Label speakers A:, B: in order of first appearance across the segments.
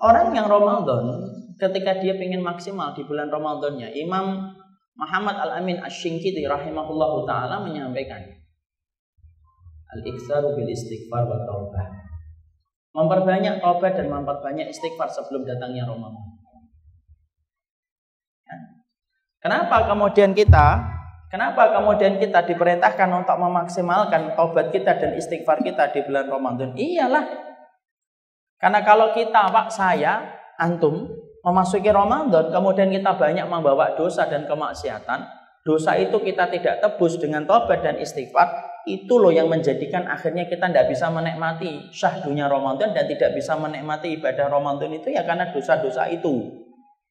A: Orang yang Ramadan, ketika dia ingin maksimal di bulan Ramadannya, Imam Muhammad Al-Amin Asy-Syinkiti rahimahullahu ta'ala menyampaikan al-iktsaru bil istighfar wa taubah. Memperbanyak taubat dan memperbanyak istighfar sebelum datangnya Ramadan. Ya. Kenapa kemudian kita diperintahkan untuk memaksimalkan taubat kita dan istighfar kita di bulan Ramadan? Iyalah. Karena kalau kita, antum memasuki Ramadan, kemudian kita banyak membawa dosa dan kemaksiatan, dosa itu kita tidak tebus dengan taubat dan istighfar, itu loh yang menjadikan akhirnya kita tidak bisa menikmati syahdunya Ramadan dan tidak bisa menikmati ibadah Ramadan itu ya karena dosa-dosa itu.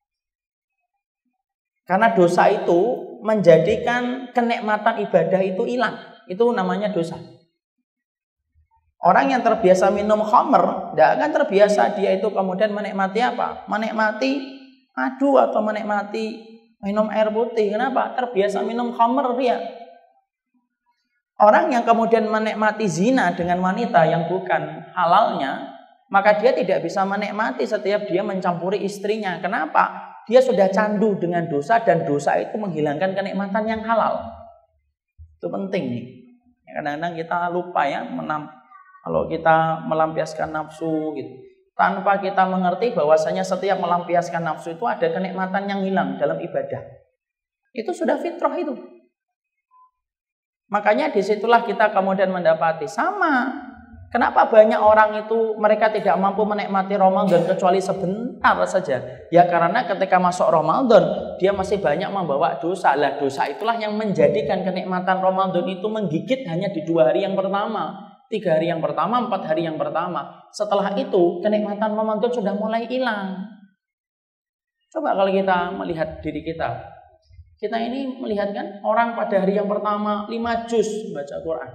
A: Karena dosa itu menjadikan kenikmatan ibadah itu hilang. Itu namanya dosa. Orang yang terbiasa minum khamr, tidak akan terbiasa dia itu kemudian menikmati apa? Menikmati madu atau menikmati minum air putih. Kenapa? Terbiasa minum khamr dia. Orang yang kemudian menikmati zina dengan wanita yang bukan halalnya, maka dia tidak bisa menikmati setiap dia mencampuri istrinya. Kenapa? Dia sudah candu dengan dosa dan dosa itu menghilangkan kenikmatan yang halal. Itu penting nih. Kadang-kadang kita lupa ya kalau kita melampiaskan nafsu gitu, tanpa kita mengerti bahwasanya setiap melampiaskan nafsu itu ada kenikmatan yang hilang dalam ibadah. Itu sudah fitrah itu. Makanya disitulah kita kemudian mendapati sama. Kenapa banyak orang itu mereka tidak mampu menikmati Ramadan kecuali sebentar saja? Ya karena ketika masuk Ramadan dia masih banyak membawa dosa. Lah dosa itulah yang menjadikan kenikmatan Ramadan itu menggigit hanya di 2 hari yang pertama. 3 hari yang pertama, 4 hari yang pertama. Setelah itu, kenikmatan Ramadan sudah mulai hilang. Coba kalau kita melihat diri kita. Kita ini melihat kan, orang pada hari yang pertama 5 juz baca Quran.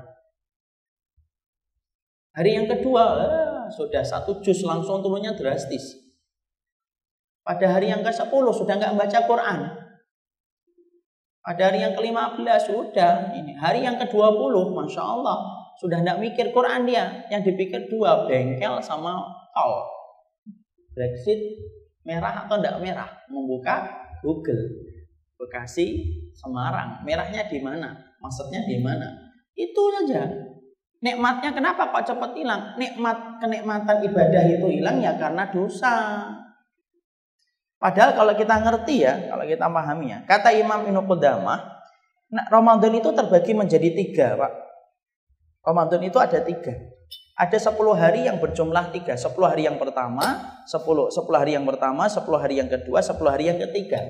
A: Hari yang kedua, sudah 1 juz langsung turunnya drastis. Pada hari yang ke-10 sudah nggak baca Quran. Pada hari yang ke-15 sudah. Ini hari yang ke-20, Masya Allah. Sudah tidak mikir Quran dia. Yang dipikir 2, bengkel sama tol. Brexit merah atau tidak merah? Membuka Google. Bekasi, Semarang. Merahnya di mana? Maksudnya di mana? Itu saja. Nikmatnya kenapa kok cepat hilang? Kenikmatan ibadah itu hilang ya karena dosa. Padahal kalau kita ngerti ya, kalau kita pahami ya. Kata Imam Ibnu Qudamah, Ramadan itu terbagi menjadi 3, Pak. Ramadan itu ada 3. Ada 10 hari yang berjumlah 3. 10 hari yang pertama, 10 hari yang pertama, 10 hari yang kedua, 10 hari yang ketiga.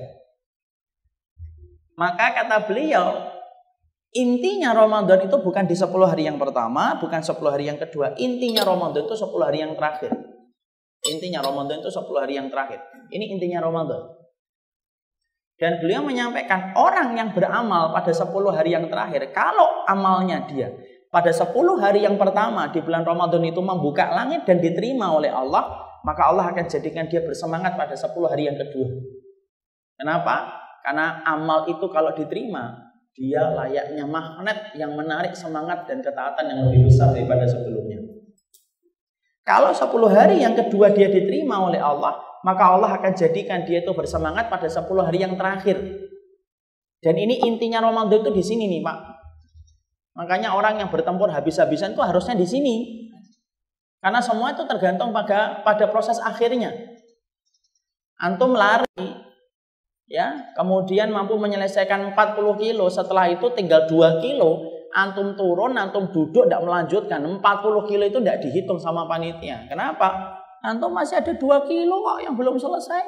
A: Maka kata beliau, intinya Ramadan itu bukan di 10 hari yang pertama, bukan 10 hari yang kedua. Intinya Ramadan itu 10 hari yang terakhir. Intinya Ramadan itu 10 hari yang terakhir. Ini intinya Ramadan. Dan beliau menyampaikan orang yang beramal pada 10 hari yang terakhir, kalau amalnya dia pada 10 hari yang pertama di bulan Ramadan itu membuka langit dan diterima oleh Allah, maka Allah akan jadikan dia bersemangat pada 10 hari yang kedua. Kenapa? Karena amal itu kalau diterima, dia layaknya magnet yang menarik semangat dan ketaatan yang lebih besar daripada sebelumnya. Kalau 10 hari yang kedua dia diterima oleh Allah, maka Allah akan jadikan dia itu bersemangat pada 10 hari yang terakhir. Dan ini intinya Ramadan itu di sini nih, Pak. Makanya orang yang bertempur habis-habisan itu harusnya di sini. Karena semua itu tergantung pada proses akhirnya. Antum lari, ya, kemudian mampu menyelesaikan 40 kilo, setelah itu tinggal 2 kilo, antum turun, antum duduk, tidak melanjutkan. 40 kilo itu tidak dihitung sama panitia. Kenapa? Antum masih ada 2 kilo kok yang belum selesai.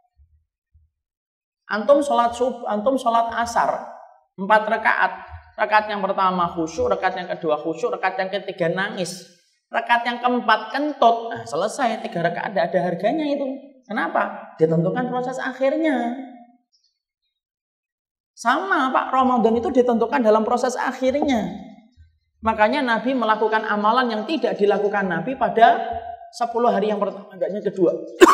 A: Antum sholat asar 4 rakaat. Rakaat yang pertama khusyuk, rakaat yang kedua khusyuk, rakaat yang ketiga nangis. Rakaat yang keempat kentut. Nah, selesai 3 rakaat ada harganya itu. Kenapa? Ditentukan proses akhirnya. Sama Pak, Ramadan itu ditentukan dalam proses akhirnya. Makanya Nabi melakukan amalan yang tidak dilakukan Nabi pada 10 hari yang pertama dan yang kedua.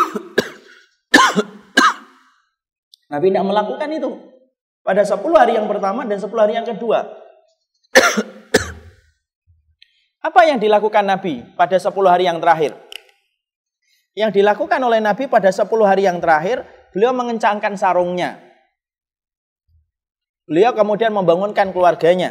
A: Nabi tidak melakukan itu pada 10 hari yang pertama dan 10 hari yang kedua. Apa yang dilakukan Nabi pada 10 hari yang terakhir? Yang dilakukan oleh Nabi pada 10 hari yang terakhir, beliau mengencangkan sarungnya. Beliau kemudian membangunkan keluarganya.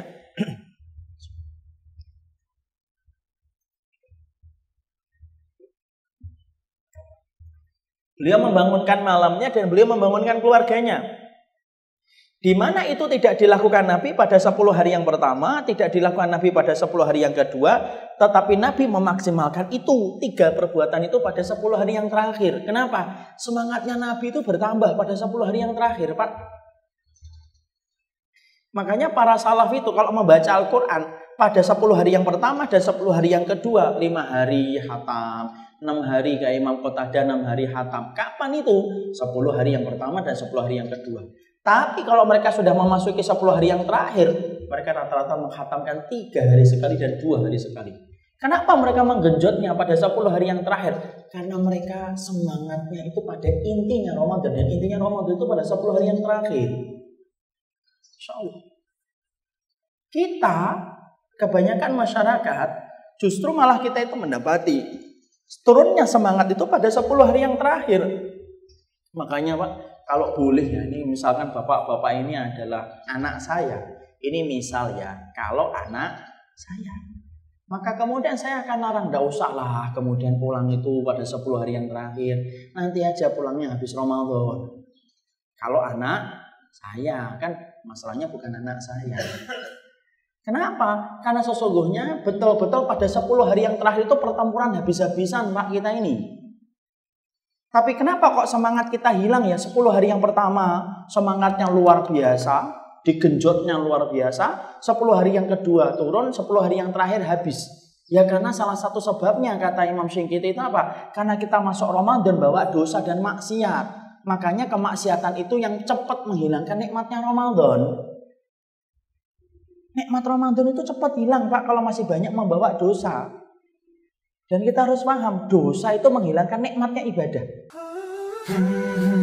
A: Beliau membangunkan malamnya dan beliau membangunkan keluarganya. Di mana itu tidak dilakukan Nabi pada 10 hari yang pertama, tidak dilakukan Nabi pada 10 hari yang kedua, tetapi Nabi memaksimalkan itu, 3 perbuatan itu pada 10 hari yang terakhir. Kenapa? Semangatnya Nabi itu bertambah pada 10 hari yang terakhir, Pak. Makanya para salaf itu kalau membaca Al-Quran pada 10 hari yang pertama dan 10 hari yang kedua, 5 hari hatam, 6 hari kayak Imam Qatadah, 6 hari hatam. Kapan itu? 10 hari yang pertama dan 10 hari yang kedua. Tapi kalau mereka sudah memasuki 10 hari yang terakhir, mereka rata-rata menghatamkan 3 hari sekali dan 2 hari sekali. Kenapa mereka menggenjotnya pada 10 hari yang terakhir? Karena mereka semangatnya itu pada intinya Ramadan. Dan intinya Ramadan itu pada 10 hari yang terakhir. Insya Allah. Kita, kebanyakan masyarakat, justru malah kita itu mendapati turunnya semangat itu pada 10 hari yang terakhir. Makanya Pak, kalau boleh ya, ini misalkan bapak-bapak ini adalah anak saya. Ini misal ya, kalau anak saya. Maka kemudian saya akan larang, enggak usah lah kemudian pulang itu pada 10 hari yang terakhir. Nanti aja pulangnya habis Ramadan. Kalau anak saya, kan masalahnya bukan anak saya. Kenapa? Karena sesungguhnya betul-betul pada 10 hari yang terakhir itu pertempuran habis-habisan Pak kita ini. Tapi kenapa kok semangat kita hilang ya? 10 hari yang pertama semangatnya luar biasa, digenjotnya luar biasa. 10 hari yang kedua turun, 10 hari yang terakhir habis. Ya karena salah satu sebabnya kata Imam Syinqiti itu apa? Karena kita masuk Ramadan bawa dosa dan maksiat. Makanya kemaksiatan itu yang cepat menghilangkan nikmatnya Ramadan. Nikmat Ramadan itu cepat hilang Pak kalau masih banyak membawa dosa. Dan kita harus paham, dosa itu menghilangkan nikmatnya ibadah.